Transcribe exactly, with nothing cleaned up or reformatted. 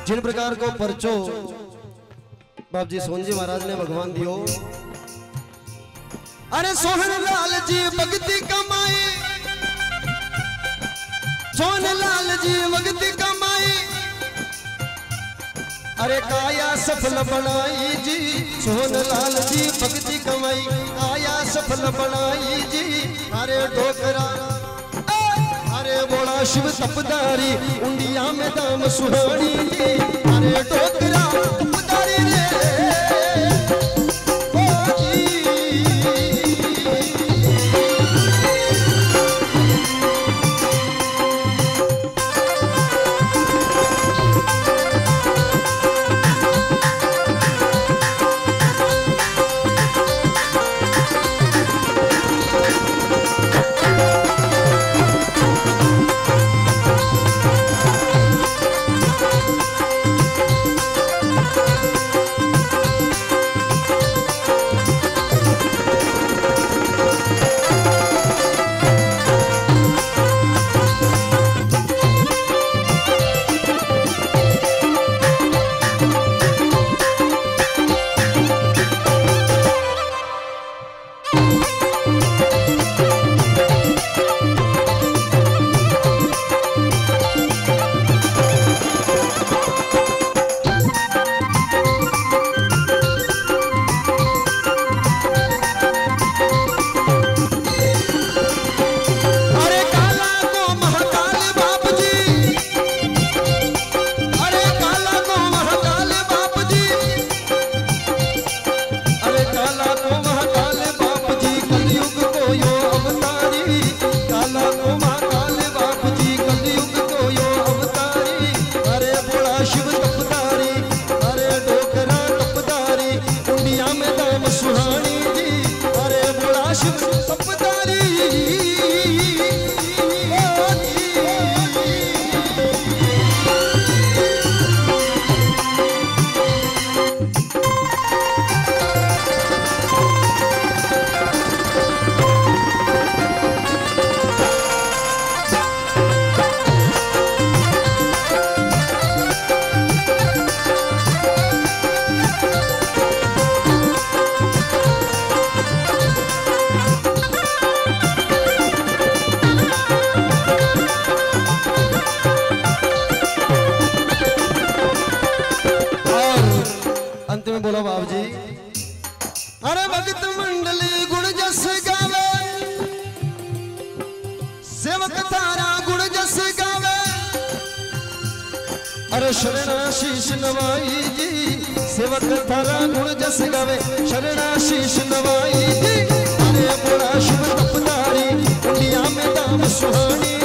जिन प्रकार को परचो बाप जी सोहन जी महाराज ने भगवान दियो। अरे सोहन लाल जी भक्ति कमाई, सोहन लाल जी भक्ति कमाई, अरे काया सफल बनाई जी। सोहन लाल जी भक्ति कमाई, काया सफल बनाई जी। अरे डोकरा अरे बोला शिव तपदारी, उंडिया में दाम सुहानी जी। अरे डोकरा तपदारी रे बोलो बाबू जी। अरे भगत मंडली गुण जस गावे, सेवक तारा गुण जस गावे। अरे शरणाशीष नवाई जी, सेवक तारा गुण जस गावे। शरणाशीष नवाई जी, अरे बोला शिव तपदारी, उंडिया में दाम सुहानी।